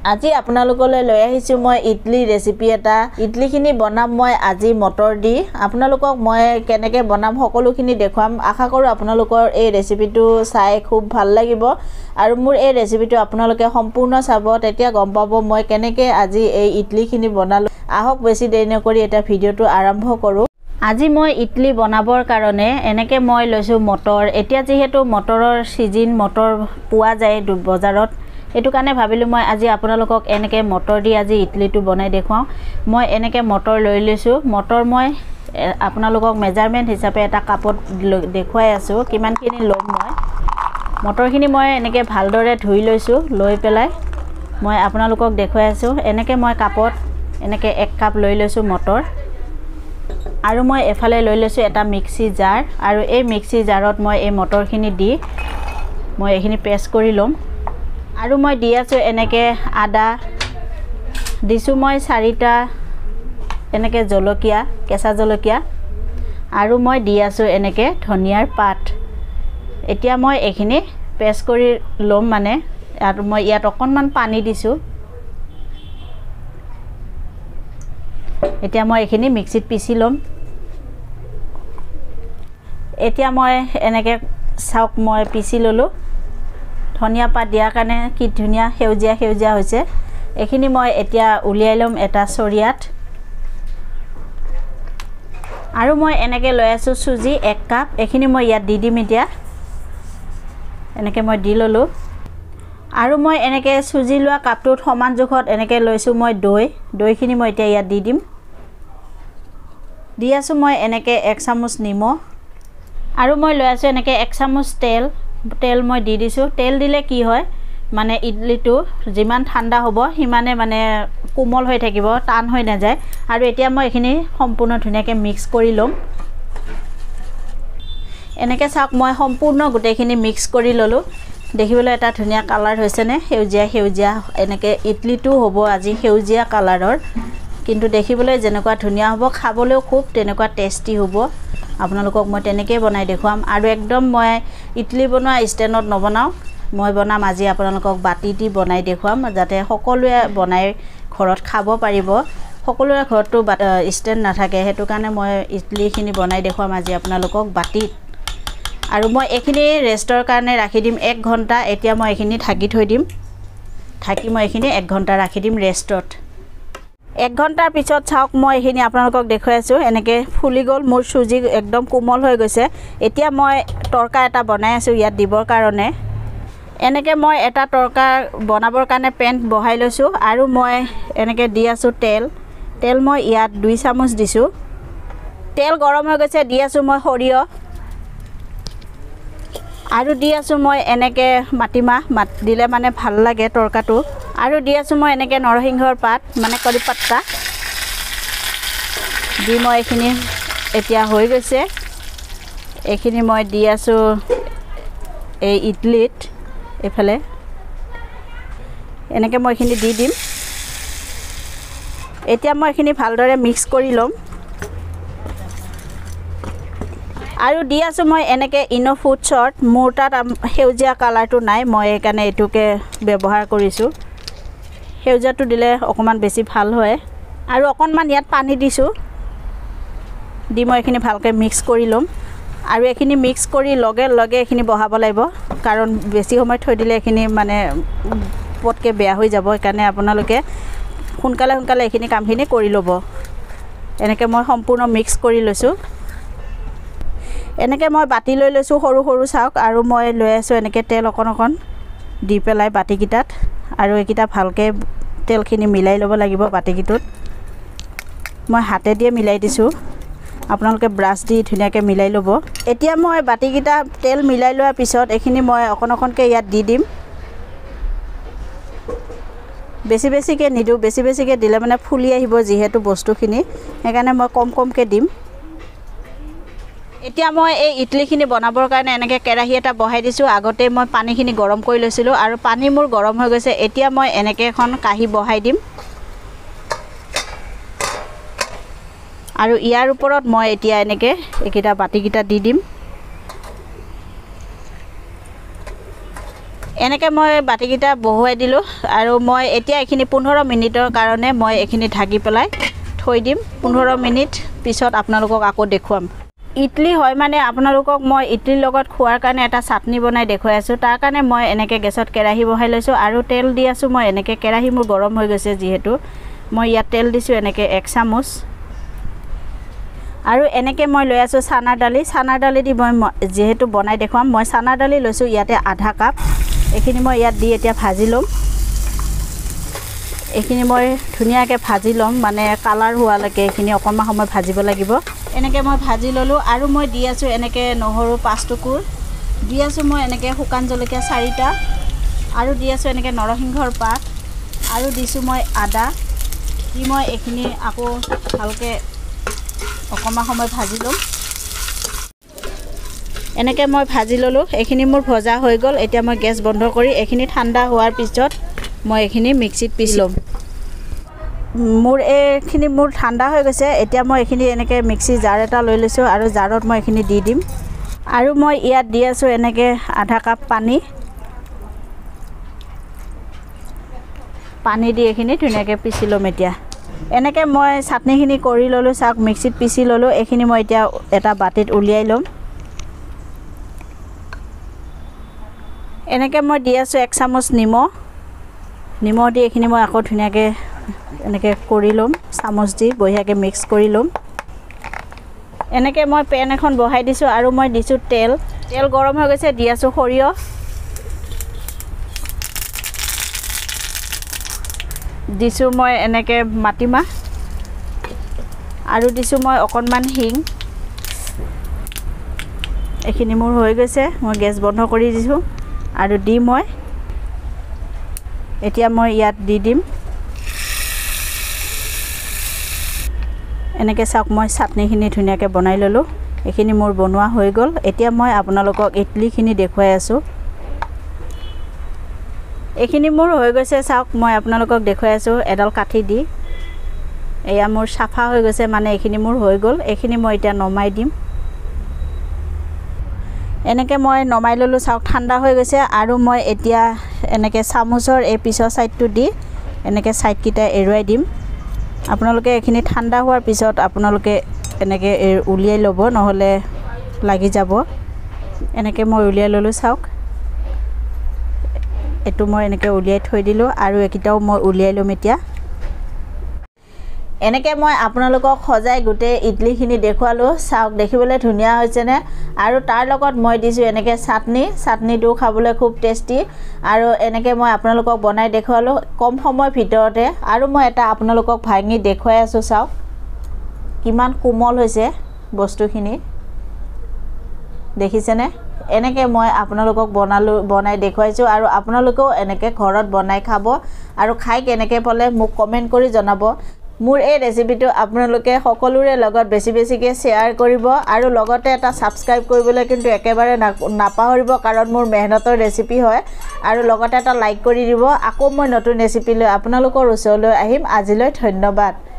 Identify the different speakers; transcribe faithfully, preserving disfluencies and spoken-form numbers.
Speaker 1: আজি আপোনালোকলৈ লৈ আহিছো মই ইডলি ৰেচিপি এটা ইডলিখিনি বনাম মই আজি মটৰ দি আপোনালোকক মই কেনেকৈ বনাম সকলোখিনি দেখুৱাম আশা কৰো আপোনালোকৰ এই ৰেচিপিটো চাই খুব ভাল লাগিব আৰু মোৰ এই ৰেচিপিটো আপোনালোকে সম্পূৰ্ণ চাব তেতিয়া গম পাব মই কেনেকৈ আজি এই ইডলিখিনি বনালো আহক বেছি দেৰি নকৰি এটা ভিডিওটো আৰম্ভ কৰো আজি মই ইডলি বনাবৰ কাৰণে এনেকৈ মই লৈছো মটৰ এতিয়া যেহেতু মটৰৰ সিজন মটৰ পোৱা যায় বজাৰত এটু কানে ভাবিলো মই আজি আপোনালোকক এনেকে মটৰ দি আজি ইডলিটো বনাই দেখুৱাও মই এনেকে মটৰ লৈ লৈছো মটৰ মই আপোনালোকক মেজাৰমেন্ট হিচাপে এটা কাপত দেখুৱাই আছো কিমানখিনি লম মই মটৰখিনি মই এনেকে ভালদৰে ধুই লৈছো লৈ পেলাই মই আপোনালোকক দেখুৱাই আছো এনেকে মই কাপত এনেকে এক কাপ লৈ লৈছো মটৰ আৰু মই এফালে লৈ লৈছো এটা মিক্সি জাৰ আৰু এই মিক্সি জাৰত মই এই মটৰখিনি দি মই এখিনি পেষ্ট কৰি লম আৰু মই দি আছো এনেকে আদা দিছো মই চাৰিটা এনেকে জলকীয়া কেঁচা জলকীয়া আৰু মই দি আছো এনেকে ধনিয়াৰ পাত এতিয়া মই এখিনি পেষ্ট কৰি লম মানে আৰু মই ইয়াত অকনমান পানী দিছো এতিয়া মই এখিনি মিক্সিত পিছি লম এতিয়া মই এনেকে চাওক মই পিছি ললো ধনিয়া পাত দিয়া কাৰণে কি ধুনিয়া হেউজিয়া হেউজিয়া হৈছে এখিনি মই এতিয়া উলিয়াই লম এটা চৰিয়াত আৰু মই এনেকে লৈ আছো সুজি এক কাপ এখিনি মই ইয়াত দি দিম এতিয়া এনেকে মই দি ললো আৰু মই এনেকে সুজি লোৱা কাপটোত সমান জোখত এনেকে লৈছো মই দৈ দৈখিনি মই এতিয়া ইয়াত দি দিম দি আছো মই এনেকে এক চামুচ নিমখ আৰু মই লৈ আছো এনেকে এক চামুচ তেল তেল মই দি দিছো তেল দিলে কি হয় মানে ইডলিটো যিমান ঠাণ্ডা হ'ব হিমানে মানে কোমল হৈ থাকিব টান হৈ না যায় আৰু এতিয়া মই এখিনি সম্পূৰ্ণ ধুনিয়াকে মিক্স কৰি লম এনেকে চাওক মই সম্পূৰ্ণ গুটেখিনি মিক্স কৰি ললো দেখিবলৈ এটা ধুনিয়া কালাৰ হৈছে নে হেউজিয়া হেউজিয়া এনেকে ইডলিটো হ'ব আজি হেউজিয়া কালাৰৰ কিন্তু দেখিবলৈ যেনেকুৱা ধুনিয়া হ'ব খাবলৈও খুব তেনেকুৱা টেস্টি হ'ব আপোনালোকক মই তেনেকৈ বনাই দেখুৱাম আৰু একদম মই ইডলি বনোৱা ষ্টেণ্ডত নবনাও মই বনাম আজি আপোনালোকক বাটি দি বনাই দেখুৱাম যাতে সকলোৱে বনাই ঘৰত খাব পাৰিব সকলোৰে ঘৰটো ষ্টেণ্ড নাথাকে হেতু কাৰণে মই ইডলিখিনি বনাই দেখুৱাম আজি আপোনালোকক বাটিত আৰু মই এখিনি ৰেষ্টৰ কাৰণে ৰাখি দিম এক ঘণ্টা এতিয়া মই এখিনি ঢাকি থৈ দিম ঢাকি মই এখিনি এক ঘণ্টা ৰাখি দিম ৰেষ্টত এক ঘণ্টাৰ পিছত চাওক মই এখিনি আপোনালোকক দেখুৱাই আছো এনেকে ফুলি গল মোৰ সুজি একদম কোমল হৈ গৈছে এতিয়া মই তৰকা এটা বনাই আছো ইয়াত দিবৰ কাৰণে এনেকে মই এটা তৰকা বনাবৰ কাৰণে পেন বহাই লৈছো আৰু মই এনেকে দি আছো তেল তেল মই ইয়াত দুই চামুচ দিছো তেল গৰম হৈ গৈছে দি আছো মই সৰিয়হ আৰু দি আছো মই এনেকে মাটিমাহ মাত দিলে মানে ভাল লাগে তৰকাটো আৰু দি আছো মই এনেকে নৰসিংহৰ পাত মানে কৰি পাত্তা দি মই এখিনি এতিয়া হৈ গৈছে এখিনি মই দি আছো এই ইডলিত এফালে এনেকে মই এখিনি দি দিম এতিয়া মই এখিনি ভালদৰে মিক্স কৰি লম আৰু দি আছো মই এনেকে ইনো ফুড শৰ্ট মোৰ তাত হেউজিয়া কালাৰটো নাই মই এই কাৰণে এটুকে ব্যৱহাৰ কৰিছো হেউজাটো দিলে অকমান বেছি ভাল হয় আৰু অকনমান ইয়াত পানী দিছো দি মই এখিনি ভালকে মিক্স কৰি লম আৰু এখিনি মিক্স কৰি লগে লগে এখিনি বহাব লাগিব কাৰণ বেছি সময় থৈ দিলে এখিনি মানে পটকে বেয়া হৈ যাব কাৰণে আপোনালোকে সোনকালে সোনকালে এখিনি কামখিনি কৰি লব এনেকে মই সম্পূৰ্ণ মিক্স কৰি লৈছো এনেকে মই বাটি লৈ লৈছো সৰু সৰু চাওক আৰু মই লৈ আছো এনেকে তেল অকন অকন দি পেলাই বাটি কিটাত আৰু একিটা ভালকে তেলখিনি মিলাই লব লাগিব বাটি কিটোত মই হাতে দিয়ে মিলাই দিছো আপোনালোকে ব্ৰাছ দি ধুনিয়াকে মিলাই লব এতিয়া মই বাটি কিটা তেল মিলাই লোৱাৰ পিছত এখিনি মই অকন অকনকে ইয়াত দি দিম বেছি বেছিকে নিদু বেছি বেছিকে দিলে মানে ফুলি আহিব যিহেতু বস্তুখিনি হেকাৰণে মই কম কমকে দিম এতিয়া মই এই ইডলিখিনি বনাবৰ কাৰণে এনেকে কেৰাহী এটা বহাই দিছো আগতে মই পানীখিনি গৰম কৰি লৈছিলো আৰু পানী মোৰ গৰম হৈ গৈছে এতিয়া মই এনেকে এখন কাহি বহাই দিম আৰু ইয়াৰ ওপৰত মই এতিয়া এনেকে একিটা বাটি কিটা দি দিম এনেকৈ মই বাতিকেইটা বহুৱাই দিলোঁ আৰু মই এতিয়া এইখিনি পোন্ধৰ মিনিটৰ কাৰণে মই এইখিনি ঢাকি পেলাই থৈ দিম। পোন্ধৰ মিনিট পিছত আপোনালোকক আকৌ দেখুৱাম। ইডলি হয় মানে আপোনালোকক মই ইডলিৰ লগত খোৱাৰ কাৰণে এটা চাটনি বনাই দেখুৱাই আছোঁ। তাৰ কাৰণে মই এনেকৈ গেছত কেৰাহী বহাই লৈছোঁ আৰু তেল দি আছোঁ। মই এনেকৈ কেৰাহী মোৰ গৰম হৈ গৈছে যিহেতু মই ইয়াত তেল দিছোঁ এনেকৈ এক চামুচ আৰু এনেকৈ মই লৈ আছোঁ চানা দালি। চানা দালি দি মই যিহেতু বনাই দেখুৱাম মই চানা দালি লৈছোঁ ইয়াতে আধা কাপ। এইখিনি মই ইয়াত দি এতিয়া ভাজি ল'ম। এইখিনি মই ধুনীয়াকৈ ভাজি ল'ম মানে কালাৰ হোৱালৈকে এইখিনি অকণমান সময় ভাজিব লাগিব। এনেকৈ মই ভাজি ল'লোঁ আৰু মই দি আছোঁ এনেকৈ নহৰু পাঁচ টুকুৰ দি আছোঁ। মই এনেকৈ শুকান জলকীয়া চাৰিটা আৰু দি আছোঁ এনেকৈ নৰসিংহৰ পাত আৰু দিছোঁ মই আদা দি মই এইখিনি আকৌ ভালকৈ অকণমান সময় ভাজি ল'ম। এনেকৈ মই ভাজি ল'লোঁ। এইখিনি মোৰ ভজা হৈ গ'ল। এতিয়া মই গেছ বন্ধ কৰি এইখিনি ঠাণ্ডা হোৱাৰ পিছত মই এইখিনি মিক্সিত পিচি ল'ম। মোৰ এইখিনি মোৰ ঠাণ্ডা হৈ গৈছে। এতিয়া মই এইখিনি এনেকৈ মিক্সি জাৰ এটা লৈ লৈছোঁ আৰু জাৰত মই এইখিনি দি দিম আৰু মই ইয়াত দি আছোঁ এনেকৈ আধা কাপ পানী পানী দি এইখিনি ধুনীয়াকৈ পিচি ল'ম। এতিয়া এনেকৈ মই চাটনিখিনি কৰি ল'লোঁ। চাওক মিক্সিত পিচি ল'লোঁ। এইখিনি মই এতিয়া এটা বাতিত উলিয়াই ল'ম। এনেকৈ মই দি আছোঁ এক চামুচ নিমখ নিমখ দি এইখিনি মই আকৌ ধুনীয়াকৈ এনেকৈ কৰি ল'ম। চামুচ দি বঢ়িয়াকৈ মিক্স কৰি ল'ম। এনেকৈ মই পেন এখন বহাই দিছোঁ আৰু মই দিছোঁ তেল তেল গৰম হৈ গৈছে। দি আছোঁ সৰিয়হ দিছোঁ মই এনেকৈ মাটিমাহ আৰু দিছোঁ মই অকণমান হিং। এইখিনি মোৰ হৈ গৈছে। মই গেছ বন্ধ কৰি দিছোঁ আৰু দি মই এতিয়া মই ইয়াত দি দিম। এনেকৈ চাওক মই চাটনিখিনি ধুনীয়াকৈ বনাই ল'লোঁ। এইখিনি মোৰ বনোৱা হৈ গ'ল। এতিয়া মই আপোনালোকক ইডলিখিনি দেখুৱাই আছোঁ। এইখিনি মোৰ হৈ গৈছে। চাওক মই আপোনালোকক দেখুৱাই আছোঁ এডাল কাঠি দি। এয়া মোৰ চাফা হৈ গৈছে মানে এইখিনি মোৰ হৈ গ'ল। এইখিনি মই এতিয়া নমাই দিম। এনেকৈ মই নমাই ল'লোঁ। চাওক ঠাণ্ডা হৈ গৈছে আৰু মই এতিয়া এনেকৈ চামুচৰ এই পিছৰ ছাইডটো দি এনেকৈ ছাইডকেইটা এৰুৱাই দিম। আপোনালোকে এইখিনি ঠাণ্ডা হোৱাৰ পিছত আপোনালোকে এনেকৈ উলিয়াই ল'ব নহ'লে লাগি যাব। এনেকৈ মই উলিয়াই ল'লোঁ। চাওক এইটো মই এনেকৈ উলিয়াই থৈ দিলোঁ আৰু এইকেইটাও মই উলিয়াই ল'ম। এতিয়া এনেকৈ মই আপোনালোকক সজাই গোটেই ইডলিখিনি দেখুৱালোঁ। চাওক দেখিবলৈ ধুনীয়া হৈছেনে আৰু তাৰ লগত মই দিছোঁ এনেকৈ চাটনি চাটনিটো খাবলৈ খুব টেষ্টি আৰু এনেকৈ মই আপোনালোকক বনাই দেখুৱালোঁ কম সময়ৰ ভিতৰতে। আৰু মই এটা আপোনালোকক ভাঙি দেখুৱাই আছোঁ। চাওক কিমান কোমল হৈছে বস্তুখিনি দেখিছেনে। এনেকৈ মই আপোনালোকক বনালোঁ বনাই দেখুৱাইছোঁ আৰু আপোনালোকেও এনেকৈ ঘৰত বনাই খাব আৰু খাই কেনেকৈ পালে মোক কমেণ্ট কৰি জনাব। মোৰ এই ৰেচিপিটো আপোনালোকে সকলোৰে লগত বেছি বেছিকৈ শ্বেয়াৰ কৰিব আৰু লগতে এটা ছাবস্ক্ৰাইব কৰিবলৈ কিন্তু একেবাৰে নাপাহৰিব কাৰণ মোৰ মেহনতৰ ৰেচিপি হয়। আৰু লগতে এটা লাইক কৰি দিব। আকৌ মই নতুন ৰেচিপি লৈ আপোনালোকৰ ওচৰলৈ আহিম। আজিলৈ ধন্যবাদ।